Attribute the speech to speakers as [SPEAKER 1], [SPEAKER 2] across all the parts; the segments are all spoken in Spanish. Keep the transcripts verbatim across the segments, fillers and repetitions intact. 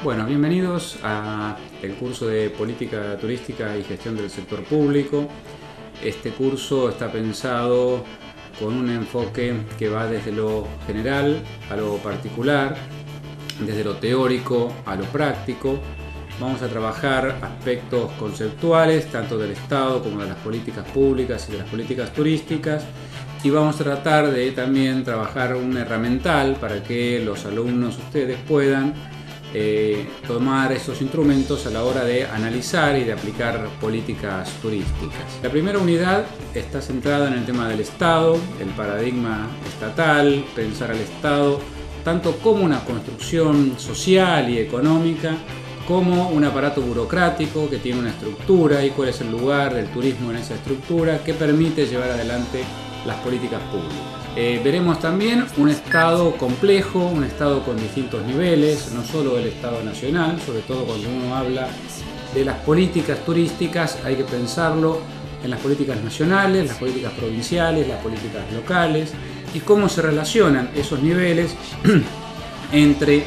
[SPEAKER 1] Bueno, bienvenidos a el curso de Política Turística y Gestión del Sector Público. Este curso está pensado con un enfoque que va desde lo general a lo particular, desde lo teórico a lo práctico. Vamos a trabajar aspectos conceptuales, tanto del Estado como de las políticas públicas y de las políticas turísticas. Y vamos a tratar de también trabajar un herramental para que los alumnos, ustedes, puedan eh, tomar esos instrumentos a la hora de analizar y de aplicar políticas turísticas. La primera unidad está centrada en el tema del Estado, el paradigma estatal, pensar al Estado tanto como una construcción social y económica, como un aparato burocrático que tiene una estructura y cuál es el lugar del turismo en esa estructura que permite llevar adelante las políticas públicas. Eh, veremos también un Estado complejo, un Estado con distintos niveles, no solo el Estado nacional, sobre todo cuando uno habla de las políticas turísticas hay que pensarlo en las políticas nacionales, las políticas provinciales, las políticas locales y cómo se relacionan esos niveles entre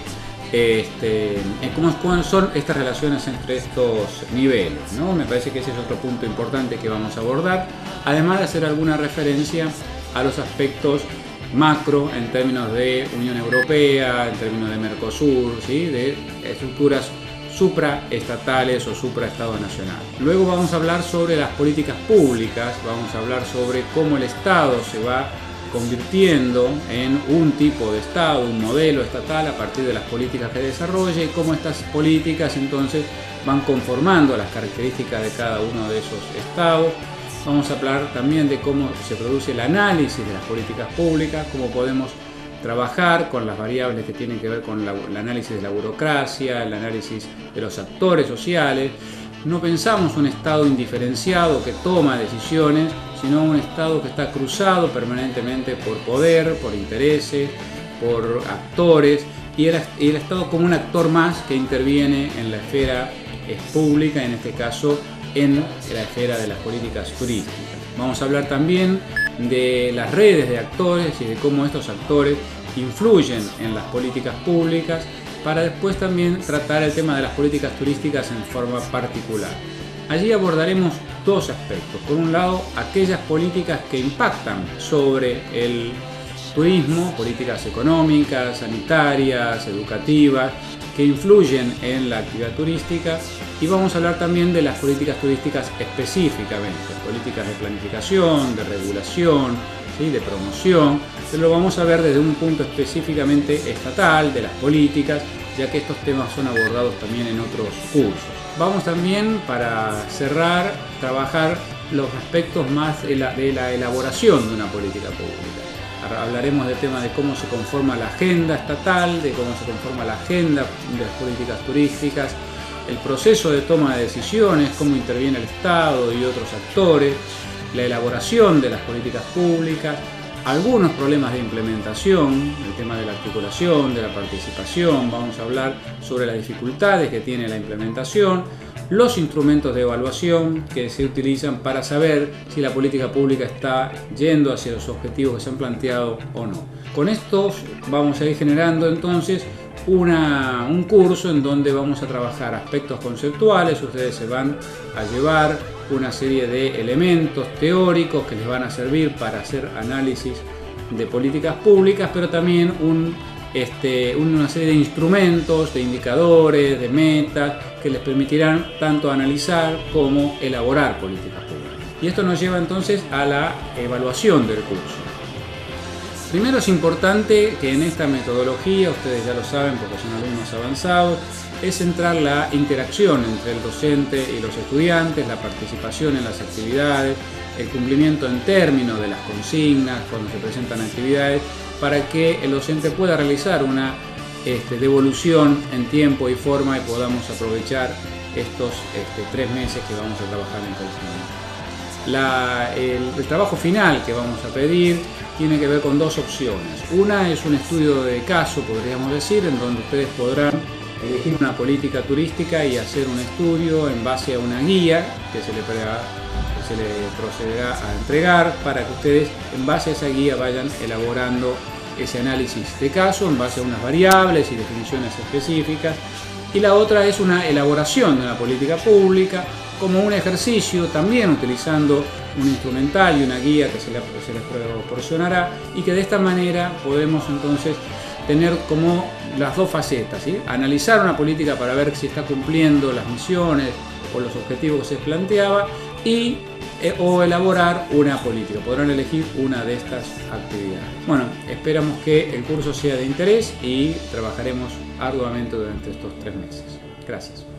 [SPEAKER 1] Este, ¿cómo, ¿Cómo son estas relaciones entre estos niveles? ¿no? Me parece que ese es otro punto importante que vamos a abordar, además de hacer alguna referencia a los aspectos macro en términos de Unión Europea, en términos de Mercosur, ¿sí? de estructuras supraestatales o supraestado nacional. Luego vamos a hablar sobre las políticas públicas, vamos a hablar sobre cómo el Estado se va convirtiendo en un tipo de Estado, un modelo estatal a partir de las políticas que desarrolla y cómo estas políticas entonces van conformando las características de cada uno de esos estados. Vamos a hablar también de cómo se produce el análisis de las políticas públicas, cómo podemos trabajar con las variables que tienen que ver con la, el análisis de la burocracia, el análisis de los actores sociales. No pensamos un Estado indiferenciado que toma decisiones, sino un Estado que está cruzado permanentemente por poder, por intereses, por actores, y el, y el Estado como un actor más que interviene en la esfera pública, en este caso en la esfera de las políticas turísticas. Vamos a hablar también de las redes de actores y de cómo estos actores influyen en las políticas públicas, para después también tratar el tema de las políticas turísticas en forma particular. Allí abordaremos dos aspectos. Por un lado, aquellas políticas que impactan sobre el turismo, políticas económicas, sanitarias, educativas, que influyen en la actividad turística, y vamos a hablar también de las políticas turísticas específicamente, políticas de planificación, de regulación, ¿sí? de promoción, pero lo vamos a ver desde un punto específicamente estatal, de las políticas, ya que estos temas son abordados también en otros cursos. Vamos también, para cerrar, trabajar los aspectos más de la, de la elaboración de una política pública. Hablaremos del tema de cómo se conforma la agenda estatal, de cómo se conforma la agenda de las políticas turísticas, el proceso de toma de decisiones, cómo interviene el Estado y otros actores, la elaboración de las políticas públicas, algunos problemas de implementación, el tema de la articulación, de la participación. Vamos a hablar sobre las dificultades que tiene la implementación, los instrumentos de evaluación que se utilizan para saber si la política pública está yendo hacia los objetivos que se han planteado o no. Con esto vamos a ir generando entonces una, un curso en donde vamos a trabajar aspectos conceptuales. Ustedes se van a llevar una serie de elementos teóricos que les van a servir para hacer análisis de políticas públicas, pero también un, este, una serie de instrumentos, de indicadores, de metas que les permitirán tanto analizar como elaborar políticas públicas. Y esto nos lleva entonces a la evaluación del curso. Primero es importante que en esta metodología, ustedes ya lo saben porque son alumnos avanzados, es centrar la interacción entre el docente y los estudiantes, la participación en las actividades, el cumplimiento en términos de las consignas cuando se presentan actividades, para que el docente pueda realizar una este, devolución en tiempo y forma y podamos aprovechar estos este, tres meses que vamos a trabajar en conjunto. La, el, el trabajo final que vamos a pedir tiene que ver con dos opciones. Una es un estudio de caso, podríamos decir, en donde ustedes podrán elegir una política turística y hacer un estudio en base a una guía que se le, pre, que se le procederá a entregar, para que ustedes en base a esa guía vayan elaborando ese análisis de caso en base a unas variables y definiciones específicas y la otra es una elaboración de una política pública como un ejercicio, también utilizando un instrumental y una guía que se les, se les proporcionará, y que de esta manera podemos entonces tener como las dos facetas, ¿sí? Analizar una política para ver si está cumpliendo las misiones o los objetivos que se planteaba, y eh, o elaborar una política. Podrán elegir una de estas actividades. Bueno, esperamos que el curso sea de interés y trabajaremos arduamente durante estos tres meses. Gracias.